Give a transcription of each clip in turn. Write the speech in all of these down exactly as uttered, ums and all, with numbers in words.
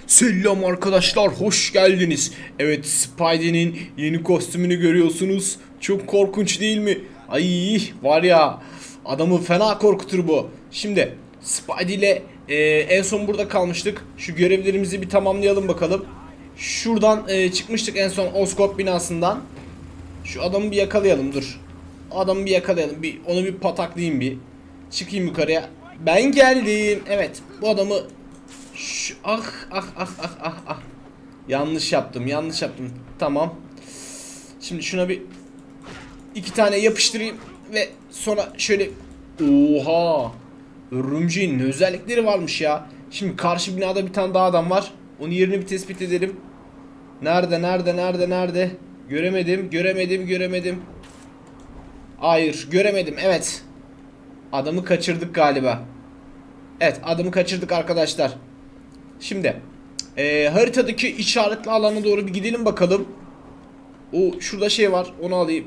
Selam arkadaşlar, hoş geldiniz. Evet, Spidey'nin yeni kostümünü görüyorsunuz. Çok korkunç değil mi? Ay var ya, adamı fena korkutur bu. Şimdi Spidey ile e, en son burada kalmıştık. Şu görevlerimizi bir tamamlayalım bakalım. Şuradan e, çıkmıştık en son Oscorp binasından. Şu adamı bir yakalayalım, dur. Adamı bir yakalayalım, bir onu bir pataklayayım bir. Çıkayım yukarıya. Ben geldim. Evet, bu adamı Şu, ah ah ah ah ah ah. Yanlış yaptım, yanlış yaptım. Tamam. Şimdi şuna bir iki tane yapıştırayım ve sonra şöyle. Oha. Örümceğin ne özellikleri varmış ya. Şimdi karşı binada bir tane daha adam var. Onun yerini bir tespit edelim. Nerede, nerede, nerede, nerede? Göremedim, göremedim, göremedim. Hayır, göremedim. Evet. Adamı kaçırdık galiba. Evet, adamı kaçırdık arkadaşlar. Şimdi e, haritadaki işaretli alana doğru bir gidelim bakalım. O şurada şey var, onu alayım.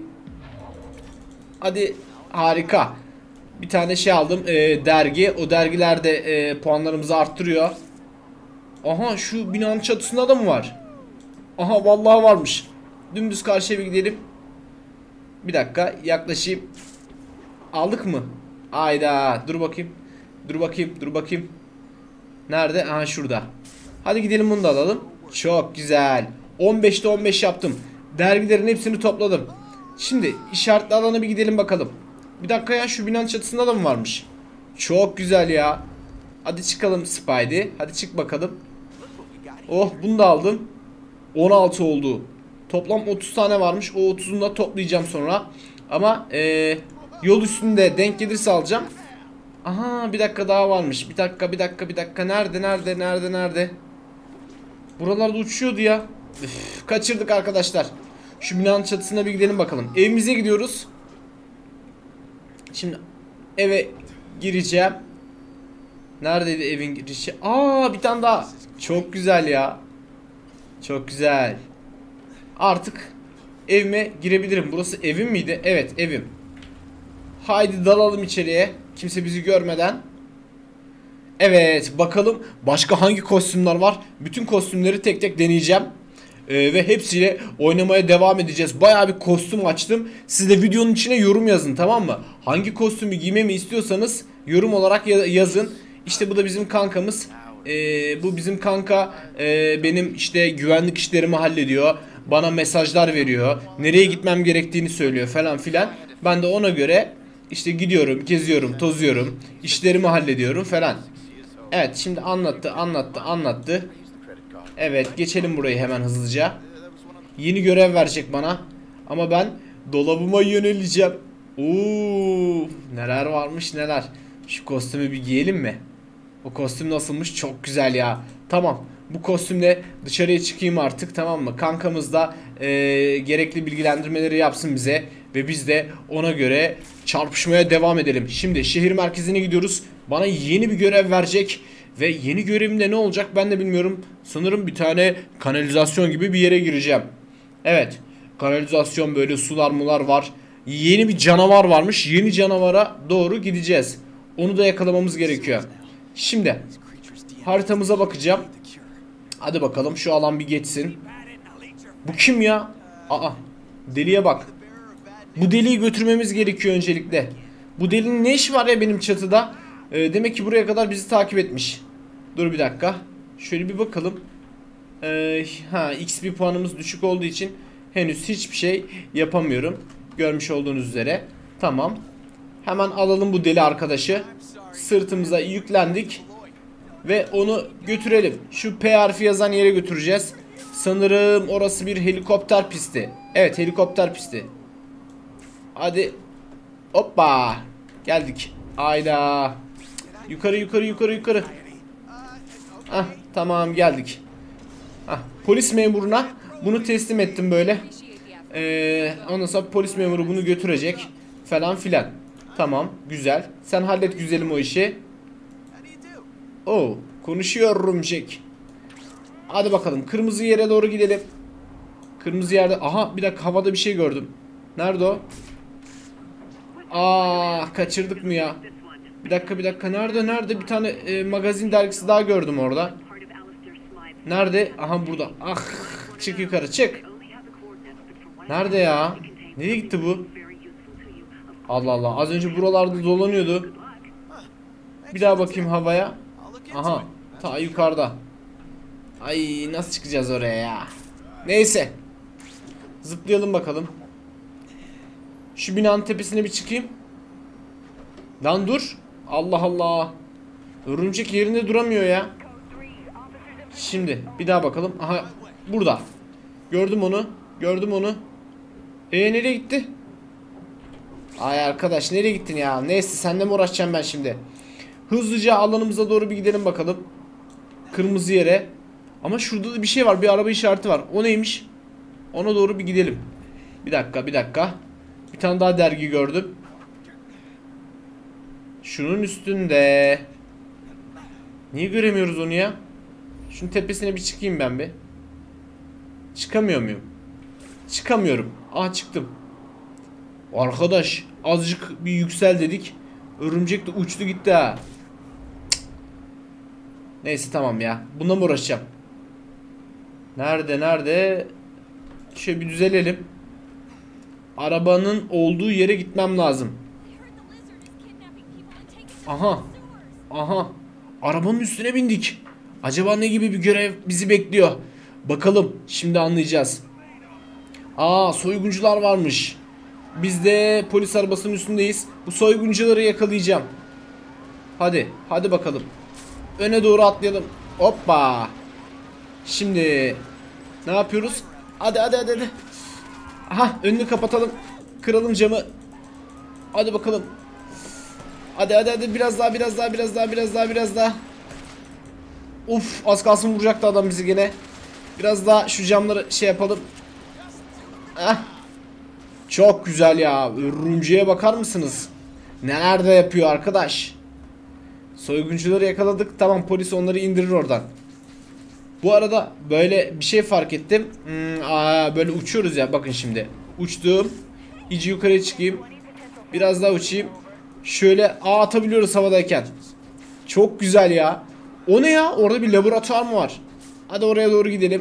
Hadi, harika. Bir tane şey aldım, e, dergi. O dergiler de e, puanlarımızı arttırıyor. Aha, şu binanın çatısında da mı var? Aha, vallahi varmış. Dümdüz karşıya bir gidelim. Bir dakika yaklaşayım. Aldık mı? Ayda, dur bakayım. Dur bakayım, dur bakayım. Nerede? Aha, şurada. Hadi gidelim, bunu da alalım. Çok güzel. on beşte on beş yaptım. Dergilerin hepsini topladım. Şimdi işaretli alana bir gidelim bakalım. Bir dakika ya, şu binanın çatısında da mı varmış? Çok güzel ya. Hadi çıkalım Spidey. Hadi çık bakalım. Oh, bunu da aldım. on altı oldu. Toplam otuz tane varmış. O otuzunu da toplayacağım sonra. Ama ee, yol üstünde denk gelirse alacağım. Aha, bir dakika daha varmış. Bir dakika, bir dakika, bir dakika. Nerede, nerede, nerede, nerede? Buralarda uçuyordu ya. Üf, kaçırdık arkadaşlar. Şu binanın çatısına bir gidelim bakalım. Evimize gidiyoruz. Şimdi eve gireceğim. Neredeydi evin girişi? Aa, bir tane daha. Çok güzel ya. Çok güzel. Artık evime girebilirim. Burası evim miydi? Evet, evim. Haydi dalalım içeriye. Kimse bizi görmeden. Evet, bakalım başka hangi kostümler var. Bütün kostümleri tek tek deneyeceğim. Ee, ve hepsiyle oynamaya devam edeceğiz. Bayağı bir kostüm açtım. Siz de videonun içine yorum yazın, tamam mı? Hangi kostümü giymemi istiyorsanız yorum olarak yazın. İşte bu da bizim kankamız. Ee, bu bizim kanka e, benim işte güvenlik işlerimi hallediyor. Bana mesajlar veriyor. Nereye gitmem gerektiğini söylüyor falan filan. Ben de ona göre işte gidiyorum, geziyorum, tozuyorum. İşlerimi hallediyorum falan. Evet, şimdi anlattı, anlattı, anlattı. Evet, geçelim burayı hemen hızlıca. Yeni görev verecek bana. Ama ben dolabıma yöneleceğim. Oo, neler varmış neler. Şu kostümü bir giyelim mi? O kostüm nasılmış? Çok güzel ya. Tamam. Bu kostümle dışarıya çıkayım artık, tamam mı? Kankamız da e, gerekli bilgilendirmeleri yapsın bize. Ve biz de ona göre çarpışmaya devam edelim. Şimdi şehir merkezine gidiyoruz. Bana yeni bir görev verecek. Ve yeni görevimde ne olacak ben de bilmiyorum. Sanırım bir tane kanalizasyon gibi bir yere gireceğim. Evet. Kanalizasyon, böyle sular mular var. Yeni bir canavar varmış. Yeni canavara doğru gideceğiz. Onu da yakalamamız gerekiyor. Şimdi haritamıza bakacağım. Hadi bakalım, şu alan bir geçsin. Bu kim ya? Aa, deliye bak. Bu deliği götürmemiz gerekiyor öncelikle. Bu delinin ne işi var ya benim çatıda? Ee, demek ki buraya kadar bizi takip etmiş. Dur bir dakika. Şöyle bir bakalım. Ee, ha, X P puanımız düşük olduğu için henüz hiçbir şey yapamıyorum. Görmüş olduğunuz üzere. Tamam. Hemen alalım bu deli arkadaşı. Sırtımıza yüklendik. Ve onu götürelim. Şu P harfi yazan yere götüreceğiz. Sanırım orası bir helikopter pisti. Evet, helikopter pisti. Hadi. Hoppa. Geldik. Ayda. Yukarı yukarı yukarı yukarı. Ah, tamam, geldik. Ah, polis memuruna bunu teslim ettim böyle. Ee, ondan sonra polis memuru bunu götürecek falan filan. Tamam, güzel. Sen hallet güzelim o işi. Oo, konuşuyorum Jack. Hadi bakalım, kırmızı yere doğru gidelim. Kırmızı yerde. Aha, bir dakika, havada bir şey gördüm. Nerede o? Aa, kaçırdık mı ya? Bir dakika, bir dakika, nerede nerede bir tane e, magazin dergisi daha gördüm orada. Nerede? Aha burada. Ah, çık yukarı çık. Nerede ya? Nereye gitti bu? Allah Allah. Az önce buralarda dolanıyordu. Bir daha bakayım havaya. Aha. Ta yukarıda. Ay, nasıl çıkacağız oraya ya? Neyse. Zıplayalım bakalım. Şu binanın tepesine bir çıkayım. Lan dur. Allah Allah. Örümcek yerinde duramıyor ya. Şimdi bir daha bakalım. Aha, burada. Gördüm onu. Gördüm onu. Eee nereye gitti? Ay arkadaş, nereye gittin ya? Neyse, seninle mi uğraşacağım ben şimdi? Hızlıca alanımıza doğru bir gidelim bakalım. Kırmızı yere. Ama şurada da bir şey var. Bir araba işareti var. O neymiş? Ona doğru bir gidelim. Bir dakika bir dakika. Bir tane daha dergi gördüm. Şunun üstünde. Niye göremiyoruz onu ya? Şunun tepesine bir çıkayım ben bir. Çıkamıyor muyum? Çıkamıyorum. Aa, çıktım. Arkadaş, azıcık bir yüksel dedik. Örümcek de uçtu gitti ha. Cık. Neyse tamam ya. Bununla mı uğraşacağım? Nerede nerede? Şöyle bir düzelelim. Arabanın olduğu yere gitmem lazım. Aha. Aha. Arabanın üstüne bindik. Acaba ne gibi bir görev bizi bekliyor? Bakalım. Şimdi anlayacağız. Aa, soyguncular varmış. Biz de polis arabasının üstündeyiz. Bu soyguncuları yakalayacağım. Hadi. Hadi bakalım. Öne doğru atlayalım. Hoppa. Şimdi ne yapıyoruz? Hadi hadi hadi hadi. Aha, önünü kapatalım. Kıralım camı. Hadi bakalım. Hadi hadi hadi, biraz daha biraz daha biraz daha biraz daha biraz daha. Uf, az kalsın vuracaktı adam bizi gene. Biraz daha şu camları şey yapalım. Heh. Çok güzel ya. Örümceğe bakar mısınız? Neler de yapıyor arkadaş. Soyguncuları yakaladık. Tamam, polis onları indirir oradan. Bu arada böyle bir şey fark ettim. Hmm, aa, böyle uçuyoruz ya. Bakın şimdi. Uçtum. İyice yukarıya çıkayım. Biraz daha uçayım. Şöyle ağ atabiliyoruz havadayken. Çok güzel ya. O ne ya? Orada bir laboratuvar mı var? Hadi oraya doğru gidelim.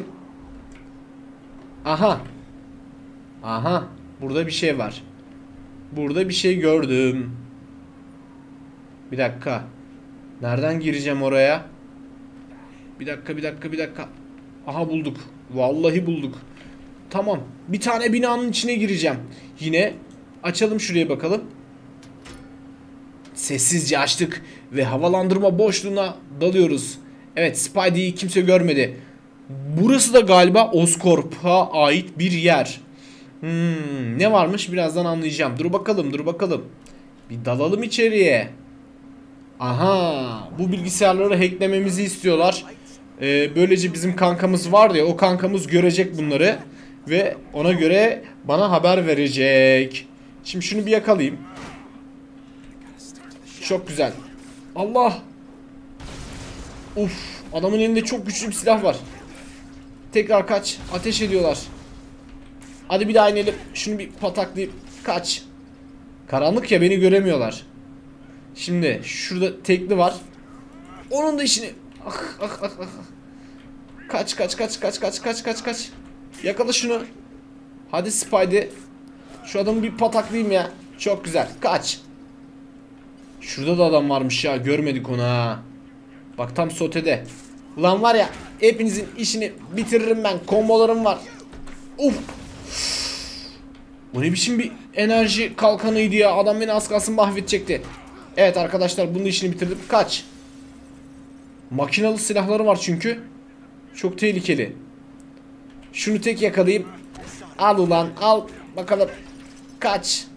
Aha. Aha. Burada bir şey var. Burada bir şey gördüm. Bir dakika. Nereden gireceğim oraya? Bir dakika bir dakika bir dakika. Aha, bulduk. Vallahi bulduk. Tamam. Bir tane binanın içine gireceğim. Yine açalım şuraya bakalım. Sessizce açtık ve havalandırma boşluğuna dalıyoruz. Evet, Spidey'i kimse görmedi. Burası da galiba Oscorp'a ait bir yer. Hmm, ne varmış birazdan anlayacağım. Dur bakalım dur bakalım. Bir dalalım içeriye. Aha, bu bilgisayarları hacklememizi istiyorlar. Ee, böylece bizim kankamız vardı ya, o kankamız görecek bunları. Ve ona göre bana haber verecek. Şimdi şunu bir yakalayayım. Çok güzel. Allah. Uf, adamın elinde çok güçlü bir silah var. Tekrar kaç. Ateş ediyorlar. Hadi bir daha inelim. Şunu bir pataklayıp kaç. Karanlık ya, beni göremiyorlar. Şimdi şurada tekli var. Onun da işini. Ah ah ah ah. Kaç kaç kaç kaç kaç kaç kaç kaç. Yakala şunu. Hadi Spidey. Şu adamı bir pataklayayım ya. Çok güzel. Kaç. Şurada da adam varmış ya. Görmedik onu ha. Bak, tam sotede. Ulan var ya, hepinizin işini bitiririm ben. Kombolarım var. Uf. Bu ne biçim bir enerji kalkanıydı ya. Adam beni az kalsın mahvedecekti. Evet arkadaşlar, bunun işini bitirdim. Kaç. Makinalı silahları var çünkü. Çok tehlikeli. Şunu tek yakalayayım. Al ulan al. Bakalım. Kaç.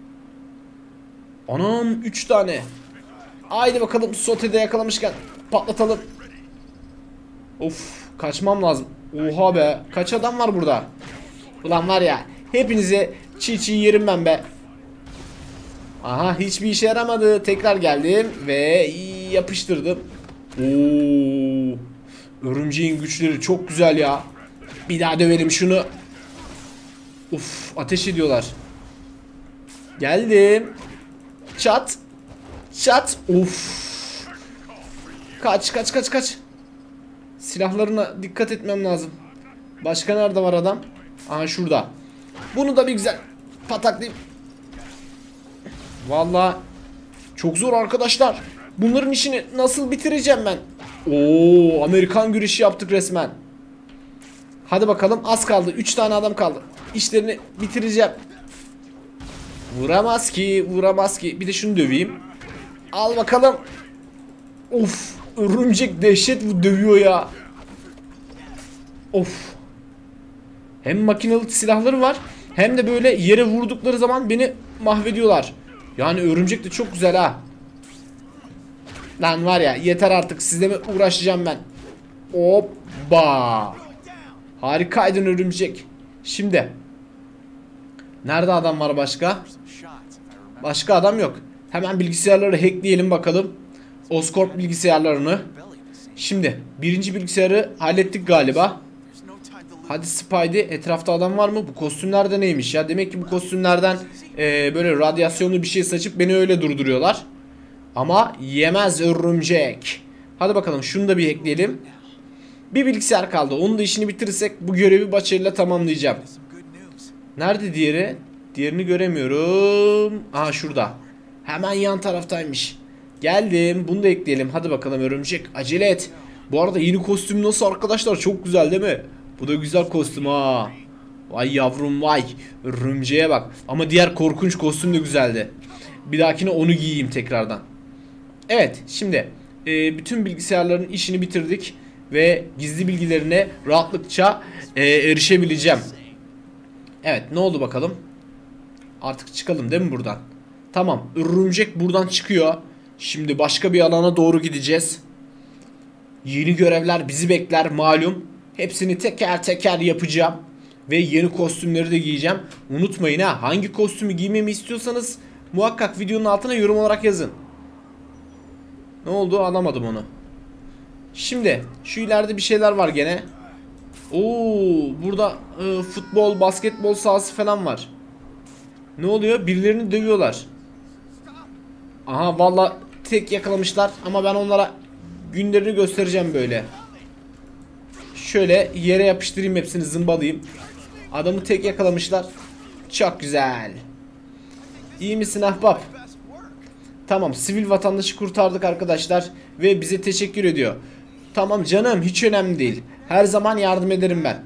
Anam, üç tane. Haydi bakalım, sotede yakalamışken patlatalım. Of, kaçmam lazım. Oha be, kaç adam var burada. Ulan var ya, hepinizi çiğ çiğ yerim ben be. Aha, hiçbir işe yaramadı. Tekrar geldim ve yapıştırdım. Oo, örümceğin güçleri çok güzel ya. Bir daha dövelim şunu. Uf, ateş ediyorlar. Geldim. Çat. Çat. Uf. Kaç kaç kaç kaç. Silahlarına dikkat etmem lazım. Başka nerede var adam? Aha şurada. Bunu da bir güzel pataklayayım. Vallahi çok zor arkadaşlar. Bunların işini nasıl bitireceğim ben? Oo, Amerikan güreşi yaptık resmen. Hadi bakalım, az kaldı. üç tane adam kaldı. İşlerini bitireceğim. Vuramaz ki, vuramaz ki. Bir de şunu döveyim. Al bakalım. Of, örümcek dehşet dövüyor ya. Of. Hem makinalı silahları var, hem de böyle yere vurdukları zaman beni mahvediyorlar. Yani örümcek de çok güzel ha. Lan var ya, yeter artık, sizle mi uğraşacağım ben? Hoppa. Harikaydın örümcek. Şimdi nerede adam var başka? Başka adam yok. Hemen bilgisayarları hackleyelim bakalım. Oscorp bilgisayarlarını. Şimdi birinci bilgisayarı hallettik galiba. Hadi Spidey, etrafta adam var mı? Bu kostümler de neymiş ya? Demek ki bu kostümlerden e, böyle radyasyonlu bir şey saçıp beni öyle durduruyorlar. Ama yemez örümcek. Hadi bakalım, şunu da bir hackleyelim. Bir bilgisayar kaldı. Onun da işini bitirirsek bu görevi başarıyla tamamlayacağım. Nerede diğeri? Diğerini göremiyorum. Aha şurada. Hemen yan taraftaymış. Geldim. Bunu da ekleyelim. Hadi bakalım örümcek, acele et. Bu arada yeni kostüm nasıl arkadaşlar? Çok güzel değil mi? Bu da güzel kostüm ha. Vay yavrum vay. Örümceğe bak. Ama diğer korkunç kostüm de güzeldi. Bir dahakine onu giyeyim tekrardan. Evet, şimdi e, bütün bilgisayarların işini bitirdik. Ve gizli bilgilerine rahatlıkça e, erişebileceğim. Evet, ne oldu bakalım? Artık çıkalım değil mi buradan? Tamam, örümcek buradan çıkıyor. Şimdi başka bir alana doğru gideceğiz. Yeni görevler bizi bekler malum. Hepsini teker teker yapacağım. Ve yeni kostümleri de giyeceğim. Unutmayın ha, hangi kostümü giymemi istiyorsanız muhakkak videonun altına yorum olarak yazın. Ne oldu, anlamadım onu. Şimdi şu ileride bir şeyler var gene. Oo, burada e, futbol, basketbol sahası falan var. Ne oluyor? Birilerini dövüyorlar. Aha vallahi tek yakalamışlar ama ben onlara günlerini göstereceğim böyle. Şöyle yere yapıştırayım, hepsini zımbalayayım. Adamı tek yakalamışlar. Çok güzel. İyi misin ahbap? Tamam, sivil vatandaşı kurtardık arkadaşlar ve bize teşekkür ediyor. Tamam canım, hiç önemli değil. Her zaman yardım ederim ben.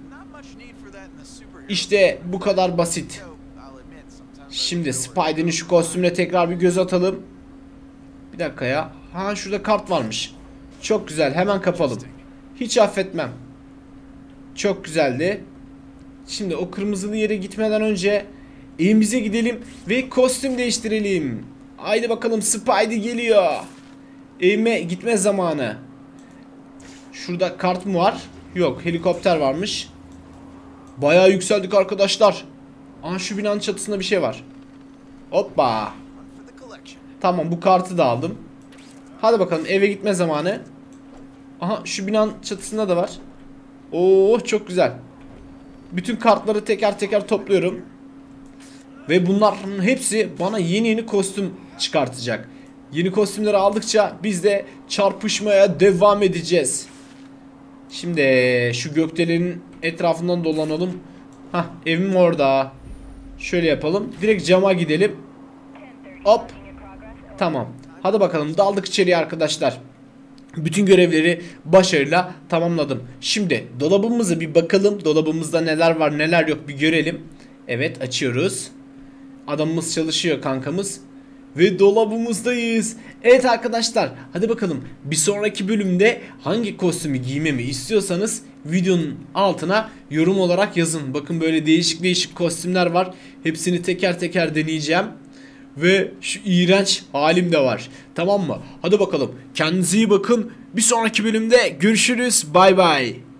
İşte bu kadar basit. Şimdi Spidey'nin şu kostümüne tekrar bir göz atalım. Bir dakika ya. Ha, şurada kart varmış. Çok güzel, hemen kapalım. Hiç affetmem. Çok güzeldi. Şimdi o kırmızılı yere gitmeden önce evimize gidelim ve kostüm değiştirelim. Haydi bakalım, Spidey geliyor. Evime gitme zamanı. Şurada kart mı var? Yok, helikopter varmış. Bayağı yükseldik arkadaşlar. Aa, şu binanın çatısında bir şey var. Hoppa. Tamam, bu kartı da aldım. Hadi bakalım, eve gitme zamanı. Aha, şu binanın çatısında da var. Oo, çok güzel. Bütün kartları teker teker topluyorum. Ve bunların hepsi bana yeni yeni kostüm çıkartacak. Yeni kostümleri aldıkça biz de çarpışmaya devam edeceğiz. Şimdi şu gökdelenin etrafından dolanalım. Hah, evim orada. Şöyle yapalım. Direkt cama gidelim. Hop. Tamam. Hadi bakalım, daldık içeriye arkadaşlar. Bütün görevleri başarıyla tamamladım. Şimdi dolabımıza bir bakalım. Dolabımızda neler var neler yok bir görelim. Evet, açıyoruz. Adamımız çalışıyor, kankamız. Ve dolabımızdayız. Evet arkadaşlar, hadi bakalım bir sonraki bölümde hangi kostümü giymemi istiyorsanız videonun altına yorum olarak yazın. Bakın, böyle değişik değişik kostümler var. Hepsini teker teker deneyeceğim. Ve şu iğrenç halim de var. Tamam mı? Hadi bakalım, kendinize iyi bakın. Bir sonraki bölümde görüşürüz. Bay bay.